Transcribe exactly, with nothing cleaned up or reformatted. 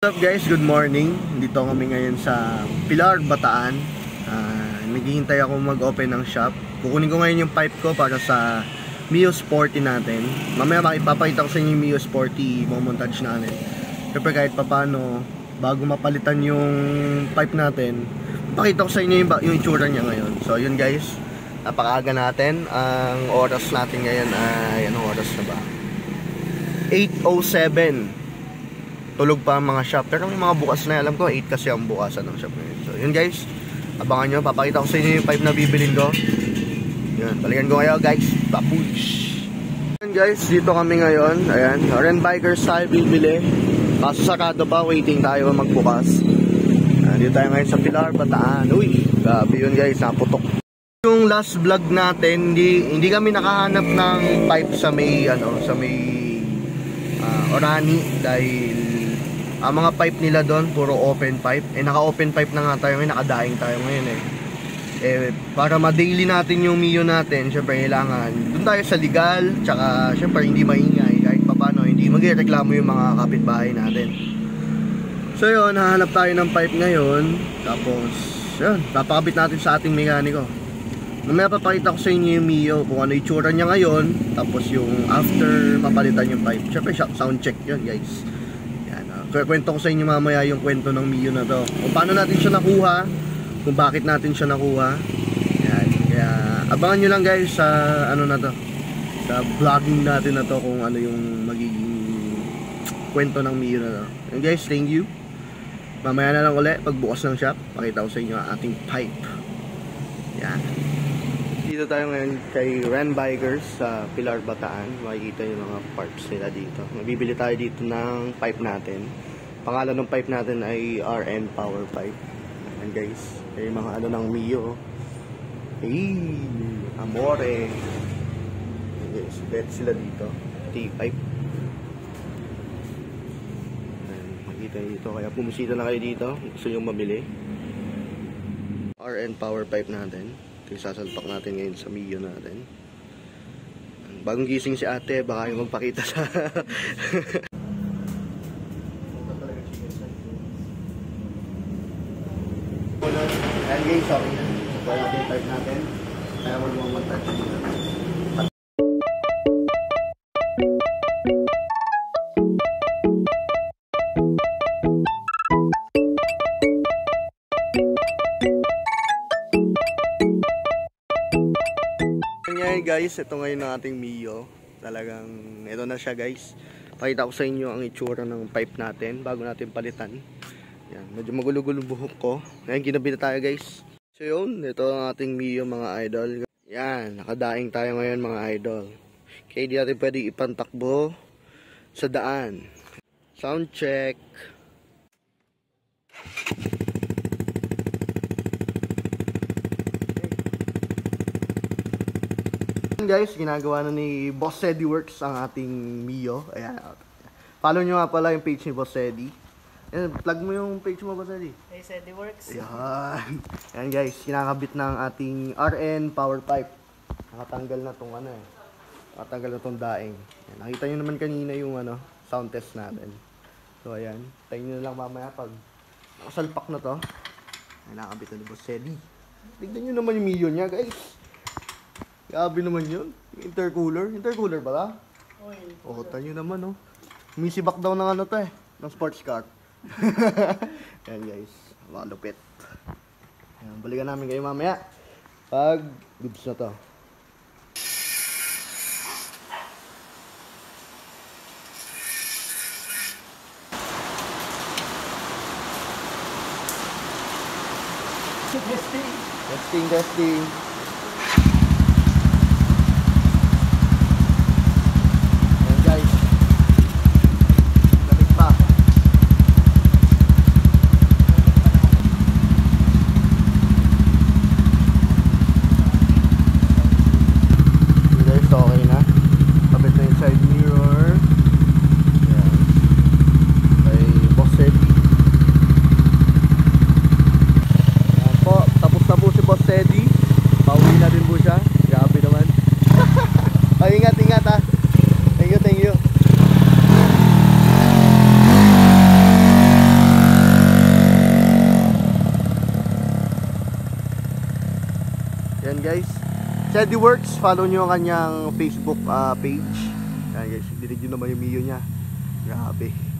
What's up guys, good morning. Dito kami ngayon sa Pilar, Bataan. uh, Naghihintay ako mag-open ng shop. Kukunin ko ngayon yung pipe ko para sa Mio Sporty natin. Mamaya makipapakita ko sa inyo yung Mio Sporty montage natin. Siyempre kahit papano, bago mapalitan yung pipe natin, pakita ko sa inyo yung, yung itsura niya ngayon. So yun guys, napakaaga natin. Ang oras natin ngayon ay, anong oras na ba? eight oh seven. Tulog pa ang mga shop. Pero yung mga bukas na, alam ko eight kasi ang bukasan ng shop ngayon. So yun guys, abangan nyo. Papakita ko sa inyo yung pipe na bibilin ko. Yun, balikan ko kayo guys. Papush. Yun guys, dito kami ngayon. Ayan, Ren Bikers tayo bibili. Kaso sarado pa, waiting tayo magbukas. Ayan, dito tayo ngayon sa Pilar, Bataan. Uy, grabe yun guys, naputok. Yung last vlog natin, hindi, hindi kami nakahanap ng pipe sa may, ano, sa may uh, Orani. Dahil ang mga pipe nila doon, puro open pipe. Eh, naka-open pipe na nga tayo ngayon, nakadaing tayo ngayon eh. Eh, para ma-daily natin yung Mio natin, syempre kailangan doon tayo sa legal, tsaka syempre hindi maingay, kahit papano, hindi magreklamo yung mga kapitbahay natin. So yun, hahanap tayo ng pipe ngayon. Tapos, yun, papakabit natin sa ating mekaniko. Mamaya papakita ko sa inyo yung Mio, kung ano yung itsura niya ngayon. Tapos yung after mapalitan yung pipe, syempre sound check yun guys. Kwento ko sa inyo mamaya yung kwento ng Mio na to, kung paano natin siya nakuha, kung bakit natin siya nakuha. Yan. Kaya abangan nyo lang guys sa ano na to, sa vlogging natin na to, kung ano yung magiging kwento ng Mio na to. And guys, thank you. Mamaya na lang ulit pagbukas ng shop, pakita ko sa inyo ang ating pipe. Yan. Dito tayo ngayon kay Ren Bikers sa Pilar, Bataan. Makikita yung mga parts nila dito. Mabibili tayo dito ng pipe natin. Pangalan ng pipe natin ay R N Power Pipe. Ayan guys, yung mga ano ng Mio. Hey, Amore. Ayan guys, bet sila dito. T-pipe. Ayan, makikita dito. Kaya pumusita na kayo dito. Gusto nyo mabili. R N Power Pipe natin. Ito yung sasalpak natin ngayon sa Mio natin. Bagong gising si ate, baka yung magpakita sa... And guys, sorry na. Ito natin yung pipe natin. Kaya mo lumang mag-touch nito. Guys, ito ngayon ang ating Mio. Talagang ito na siya guys. Pakita ko sa inyo ang itsura ng pipe natin bago natin palitan. Yan, medyo magulo-gulo buhok ko. Ngayon kinabit tayo guys. So yun, ito ang ating Mio mga idol. Yan, nakadaing tayo ngayon mga idol. Kaya di natin pwede ipantakbo sa daan. Sound check. Guys, ginagawa na ni Boss Eddie Works ang ating Mio. Ayan. Follow nyo nga pala yung page ni Boss Eddie. Ayan, plug mo yung page mo, Boss Eddie. Boss Eddie Works. Ayan. Ayan guys, kinakabit ng ating R N Power Pipe. Nakatanggal na tong ano eh. Nakatanggal na tong daing. Ayan, nakita nyo naman kanina yung ano, sound test natin. So ayan, tayo nyo lang mamaya pag nakasalpak na to. Ayan, nakakabit na ni Boss Eddie. Tignan nyo naman yung Mio niya guys. Grabe naman yun. Intercooler. Intercooler pala? Oo, oh, tanyo naman, oh. Umisibak daw ng ano to eh. Ng sports car. Ayan guys. Malupit. Ayan, balikan namin kayo mamaya. Pag goods na to. Testing. Testing, testing. Yan guys. Cheddy Works, follow nyo ang kanyang Facebook uh, page. Yan guys, dinig nyo naman yung Mio niya. Grabe.